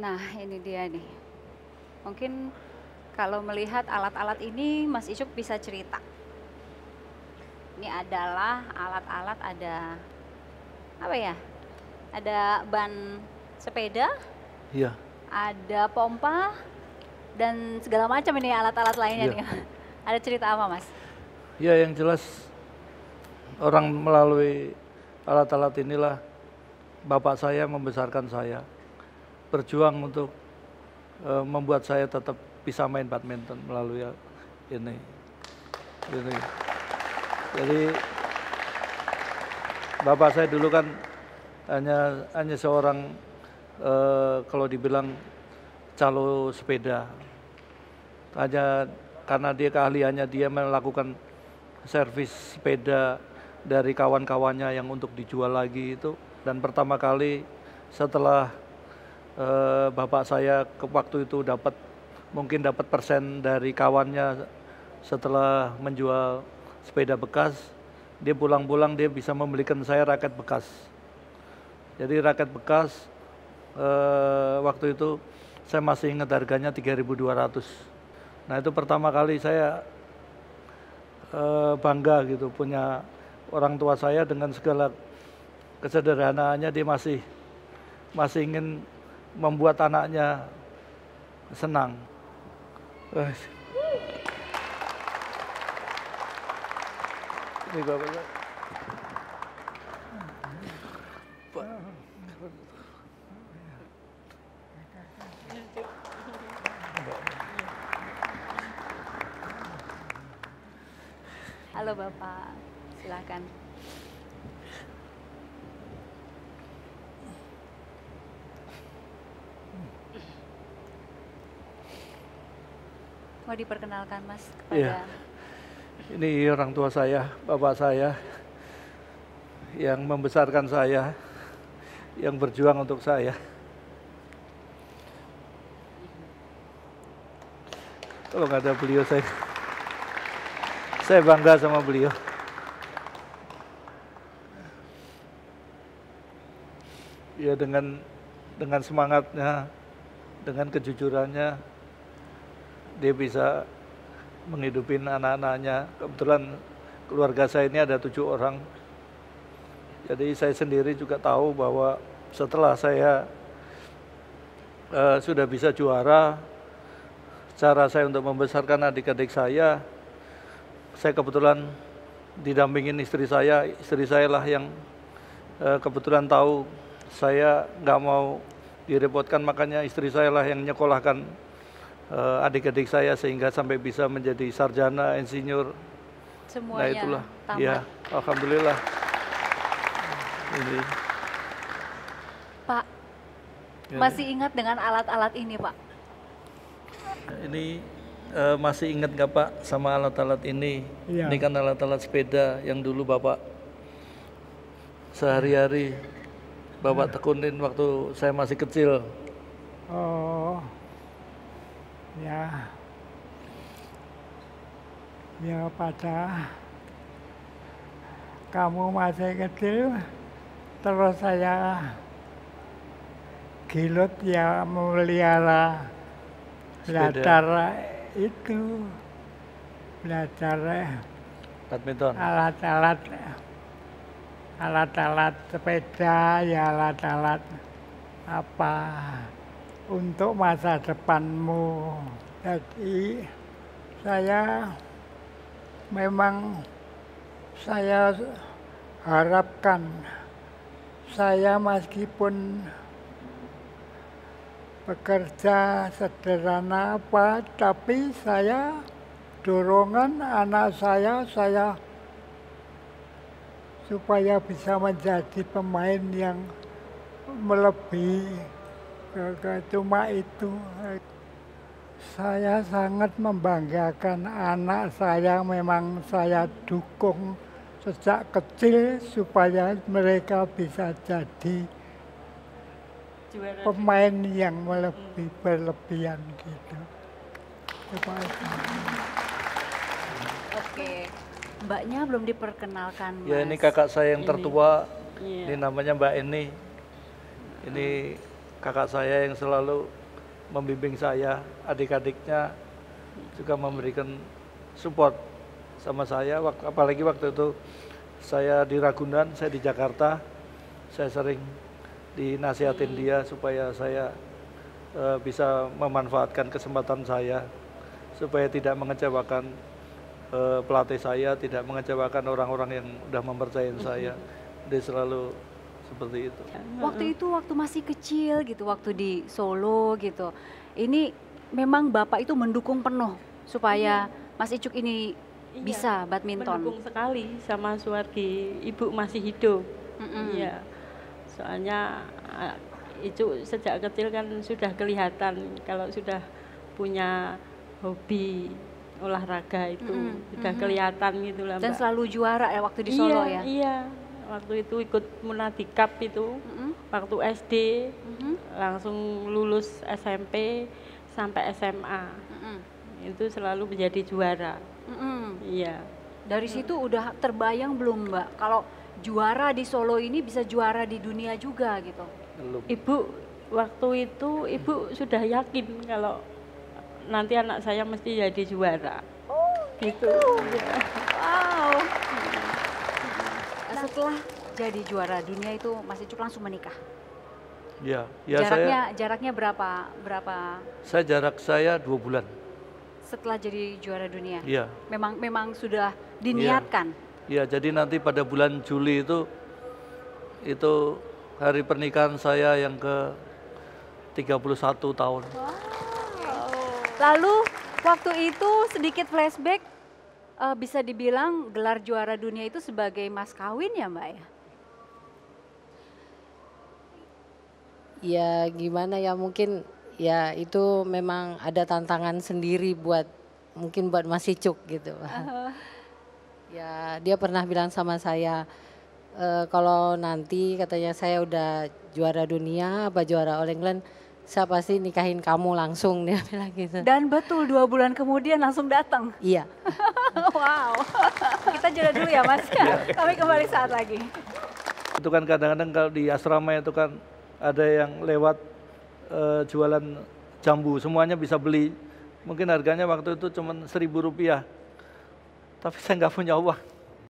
Nah, ini dia nih. Mungkin kalau melihat alat-alat ini, Mas Icuk bisa cerita. Ini adalah alat-alat ada apa ya? Ada ban sepeda, Iya, ada pompa, dan segala macam ini alat-alat lainnya iya. nih. Ada cerita apa, Mas? Ya, yang jelas orang melalui alat-alat inilah bapak saya membesarkan saya, berjuang untuk membuat saya tetap bisa main badminton melalui ini. Ini. Jadi bapak saya dulu kan hanya seorang kalau dibilang calo sepeda. Hanya karena dia keahliannya dia melakukan servis sepeda dari kawan-kawannya yang untuk dijual lagi itu. Dan pertama kali setelah bapak saya ke waktu itu mungkin dapat persen dari kawannya setelah menjual sepeda bekas, dia pulang-pulang dia bisa membelikan saya raket bekas. Jadi raket bekas waktu itu saya masih ingat harganya 3.200. Nah itu pertama kali saya bangga gitu punya orang tua saya dengan segala kesederhanaannya dia masih ingin membuat anaknya senang. Ini bapaknya. Halo Bapak, silakan. Mau diperkenalkan Mas kepada... Iya. Ini orang tua saya, bapak saya yang membesarkan saya, yang berjuang untuk saya. Kalau nggak ada beliau saya bangga sama beliau. Ya dengan semangatnya, dengan kejujurannya, dia bisa menghidupin anak-anaknya. Kebetulan keluarga saya ini ada 7 orang. Jadi saya sendiri juga tahu bahwa setelah saya sudah bisa juara, cara saya untuk membesarkan adik-adik saya kebetulan didampingin istri saya lah yang kebetulan tahu saya nggak mau direpotkan, makanya istri saya lah yang nyekolahkan adik-adik saya sehingga sampai bisa menjadi sarjana, insinyur. Semuanya Nah itulah, tamat. ya alhamdulillah. Ini. Pak, masih ingat dengan alat-alat ini Pak? Ini masih ingat nggak Pak sama alat-alat ini? Iya. Ini kan alat-alat sepeda yang dulu Bapak sehari-hari Bapak tekunin waktu saya masih kecil. Oh, ya, ya pada kamu masih kecil, terus saya gilut ya memelihara, belajar itu, belajar Badminton. alat-alat sepeda, ya alat-alat apa untuk masa depanmu. Jadi saya harapkan saya meskipun bekerja sederhana apa, tapi saya dorongan anak saya supaya bisa menjadi pemain yang melebihi. Cuma itu saya sangat membanggakan anak saya, memang saya dukung sejak kecil supaya mereka bisa jadi pemain yang berlebihan gitu. Oke, Mbaknya belum diperkenalkan Mas. Ya ini kakak saya yang tertua, ini namanya Mbak Eni. Ini kakak saya yang selalu membimbing saya, adik-adiknya juga memberikan support sama saya, apalagi waktu itu saya di Ragunan, saya di Jakarta, saya sering dinasihatin dia supaya saya bisa memanfaatkan kesempatan saya, supaya tidak mengecewakan pelatih saya, tidak mengecewakan orang-orang yang sudah mempercayain saya. Dia selalu seperti itu. Waktu masih kecil gitu, waktu di Solo gitu. Ini memang Bapak itu mendukung penuh supaya Mas Icuk ini bisa badminton. Mendukung sekali sama Suwargi, ibu masih hidup. Iya. Soalnya Icuk sejak kecil kan sudah kelihatan kalau sudah punya hobi olahraga itu sudah kelihatan gitu lah, Mbak. Dan selalu juara ya waktu di Solo ya. Iya. Waktu itu ikut Munadikap itu, waktu SD, langsung lulus SMP sampai SMA, itu selalu menjadi juara. Iya. Dari situ udah terbayang belum Mbak, kalau juara di Solo ini bisa juara di dunia juga gitu? Belum. Ibu waktu itu ibu sudah yakin kalau nanti anak saya mesti jadi juara. Oh gitu. Ya. Wow. Setelah jadi juara dunia itu Mas Icuk langsung menikah. Ya, Jaraknya berapa? jarak saya 2 bulan. Setelah jadi juara dunia. Iya. Memang sudah diniatkan. Ya, jadi nanti pada bulan Juli itu hari pernikahan saya yang ke 31 tahun. Wow. Lalu waktu itu sedikit flashback, bisa dibilang gelar juara dunia itu sebagai mas kawin ya Mbak ya? Ya gimana ya, mungkin ya itu memang ada tantangan sendiri mungkin buat Mas Icuk gitu. Ya dia pernah bilang sama saya, kalau nanti katanya saya udah juara dunia apa juara All England, saya pasti nikahin kamu langsung, dia bilang gitu. Dan betul 2 bulan kemudian langsung datang. Iya. Wow. Kita jeda dulu ya Mas. Kami kembali saat lagi. Itu kan kadang-kadang kalau di asrama itu kan ada yang lewat jualan jambu, semuanya bisa beli. Mungkin harganya waktu itu cuma Rp1.000. Tapi saya nggak punya uang.